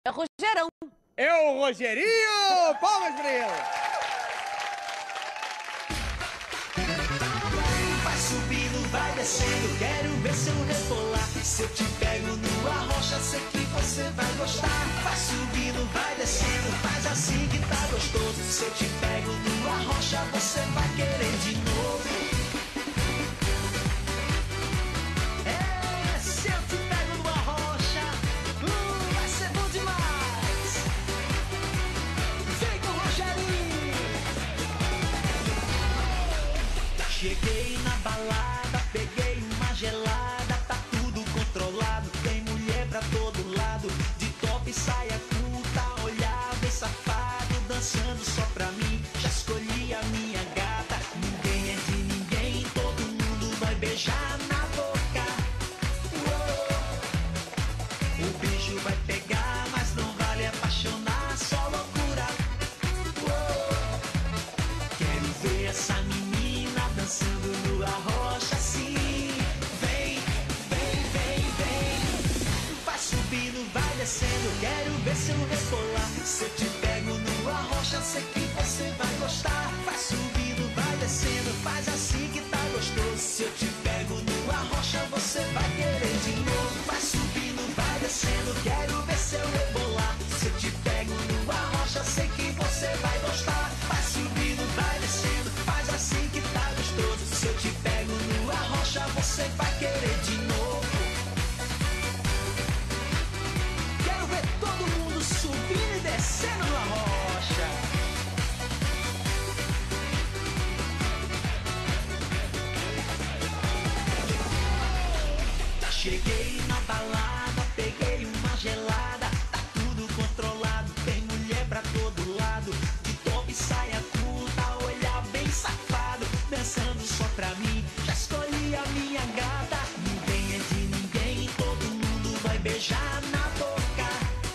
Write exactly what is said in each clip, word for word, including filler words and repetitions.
É o Rogerão. É o Rogerinho! Palmas para ele! Vai subindo, vai descendo, quero ver seu rebolar. Se eu te pego no arrocha, sei que você vai gostar. Vai subindo, vai descendo, faz assim que tá gostoso. Se eu te pego no arrocha, você vai querer de novo. É, se eu te pego no arrocha, hum, vai ser bom demais. Vem com o Rogerinho. Cheguei na balada, peguei uma gelada, tá tudo controlado, tem mulher pra todo lado, de top, saia curta, olhar bem safado, dançando só pra mim, já escolhi a minha gata, ninguém é de ninguém, todo mundo vai beijar na boca. Uou. O bicho vai pegar, mas não vale apaixonar, só loucura. Uou. Quero ver essa menina dançando no arrocha assim. Vem, vem, vem, vem. Vai subindo, vai descendo, quero ver seu rebolar. Se eu te pego no arrocha, sei que você vai gostar. Vai subindo, vai descendo, faz assim que tá gostoso. Se eu te pego no arrocha, você vai querer de novo. Vai subindo, vai descendo, quero ver seu rebolar. Se eu te pego no arrocha, sei que você vai gostar. Vai subindo, vai descendo, faz assim que tá gostoso. Se eu te pego no arrocha, você vai querer de novo. Quero ver todo mundo subindo e descendo no arrocha. Cheguei na balada, peguei uma gelada, tá tudo controlado, tem mulher pra todo lado, de top, saia curta, olhar bem safado, dançando só pra mim, já escolhi a minha gata, ninguém é de ninguém, todo mundo vai beijar na boca.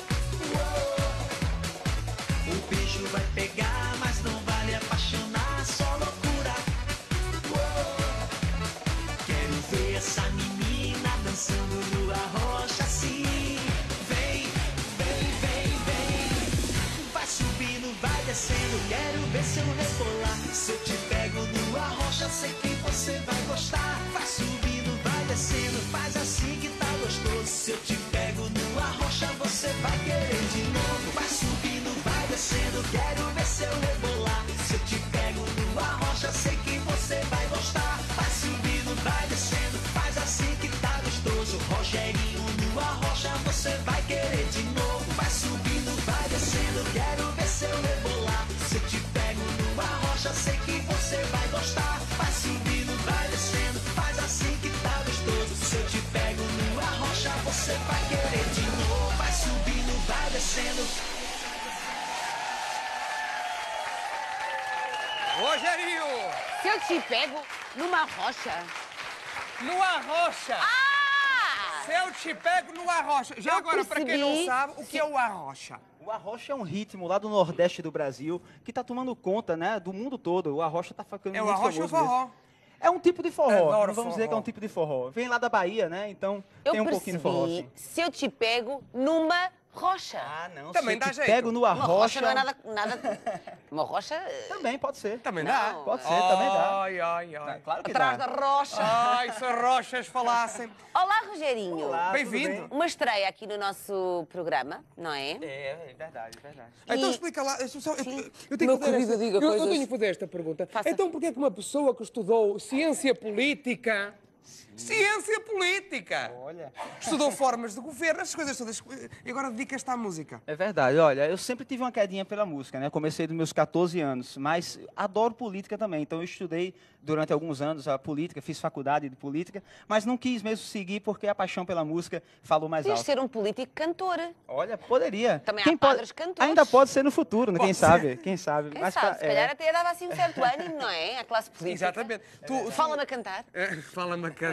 Uou. O bicho vai pegar, mas não vale apaixonar, só loucura. Uou. Quero ver essa menina dançando no arrocha assim. Vem, vem, vem, vem. Vai subindo, vai descendo, quero ver seu rebolar. Se eu te pego no arrocha, sei que você vai gostar. Vai subindo, vai descendo, faz assim que tá gostoso. Se eu te pego no arrocha, você vai querer de novo. Vai subindo, vai descendo, quero ver seu rebolar. Se eu te pego no arrocha, sei que você vai gostar. Vai subindo, vai descendo, faz assim que tá gostoso. Rogerinho no arrocha, você vai querer de novo. Vai subindo, vai descendo, quero ver seu rebolar. Se eu te pego no arrocha, sei que você vai gostar. Vai subindo, vai descendo, faz assim que tá gostoso. Se eu te pego no arrocha, você vai querer de novo. Vai subindo, vai descendo. Rogerinho! Se eu te pego numa rocha. No arrocha! Ah! Se eu te pego no arrocha. Já Eu agora, pra quem não percebi. sabe, o que é o arrocha? O arrocha é um ritmo lá do Nordeste do Brasil que tá tomando conta, né, do mundo todo. O arrocha tá ficando É o muito arrocha ou famoso forró? mesmo. É um tipo de forró, Adoro não vamos dizer que é forró. um tipo de forró. Vem lá da Bahia, né, então Eu tem um percebi. pouquinho de forró, sim. Se eu te pego numa rocha. Ah, não, Também se dá eu te jeito. pego no Uma arrocha... rocha não é nada... nada... Uma rocha... Também pode ser. Também Não. dá? Pode ser, também dá. Ai, ai, ai. Claro que Atrás dá. da rocha. Ai, se as rochas falassem. Olá, Rogerinho. Olá, tudo Bem-vindo. bem? Uma estreia aqui no nosso programa, não é? É, é verdade, é verdade. Então E- explica lá. Eu, só, eu, Sim. eu tenho Meu que fazer querido, esta, diga eu, eu coisas. tenho que fazer esta pergunta. Faça. Então porquê é que uma pessoa que estudou ciência política... Ciência política! Olha... Estudou formas de governo, essas coisas todas. E agora dedica-te à música. É verdade, olha, eu sempre tive uma quedinha pela música, né? Comecei dos meus quatorze anos, mas adoro política também. Então eu estudei durante alguns anos a política, fiz faculdade de política, mas não quis mesmo seguir porque a paixão pela música falou mais Podias alto. ser um político cantor. Olha, poderia. Também há Quem pode- padres cantores. Ainda pode ser no futuro, né? quem Pode ser. sabe, quem sabe. Quem Mas sabe, pra- se é. calhar até dava assim um certo ânimo, não é? A classe política. Exatamente. Tu, Fala-me a cantar. Eh, Fala-me a cantar.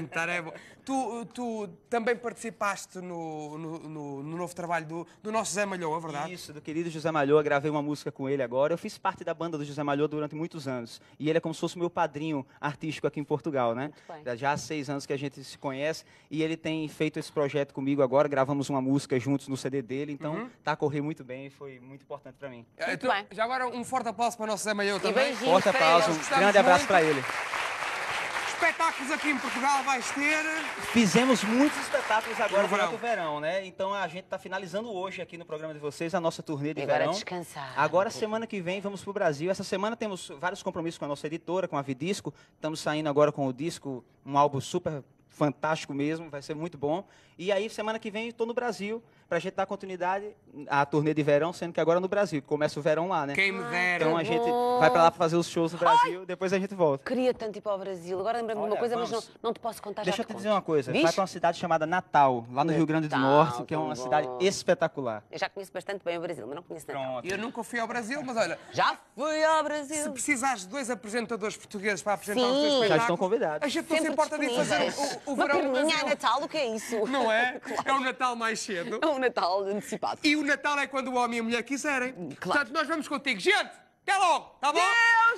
cantar é bom. Tu, tu também participaste no, no, no- no novo trabalho do, do nosso Zé Malhoa, é verdade? Isso, do querido José Malhoa, gravei uma música com ele agora. Eu fiz parte da banda do José Malhoa durante muitos anos. E ele é como se fosse o meu padrinho artístico aqui em Portugal, né? Muito bem. Já há seis anos que a gente se conhece. E ele tem feito esse projeto comigo agora. Gravamos uma música juntos no C D dele. Então, tá a correr muito bem e foi muito importante para mim. Eh, Muito tu- bem. Já agora um forte aplauso para o nosso Zé Malhoa E também. beijinhos Forte para aplauso, ele. um gostamos grande abraço muito. para ele. Espetáculos aqui em Portugal vais ter. Fizemos muitos espetáculos agora No verão. durante o verão, né? Então a gente está finalizando hoje aqui no programa de vocês a nossa turnê de E agora verão. descansar. Agora, semana que vem, vamos para o Brasil. Essa semana temos vários compromissos com a nossa editora, com a Vidisco. Estamos saindo agora com o disco, um álbum super fantástico mesmo, vai ser muito bom. E aí, semana que vem, estou no Brasil, para a gente dar continuidade à turnê de verão, sendo que agora no Brasil, que começa o verão lá, né? Quem me dera. Então a gente vai para lá para fazer os shows no Brasil, depois a gente volta. Queria tanto ir para o Brasil. Agora lembrei-me de uma Olha, coisa, mas não, vamos. não te posso contar Deixa já eu te te dizer conto. uma coisa, Diz? vai para uma cidade chamada Natal, lá no Rio Grande do Natal, Norte, que é tão uma bom. cidade espetacular. Eu já conheço bastante bem o Brasil, mas não conheço Natal. Pronto. Eu nunca fui ao Brasil, mas olha, Já fui ao se Brasil. precisares de dois apresentadores portugueses para apresentar Sim. os teus Já espetáculos, estão convidados. A gente não se Sempre importa de fazer disponíveis. o, o Uma verão no perninha a Brasil. Natal, o que é isso? Não é? É o Natal mais cedo. É um Natal antecipado. E o Natal é quando o homem e a mulher quiserem. Claro. Portanto, nós vamos contigo. Gente, até logo, tá bom? Deus!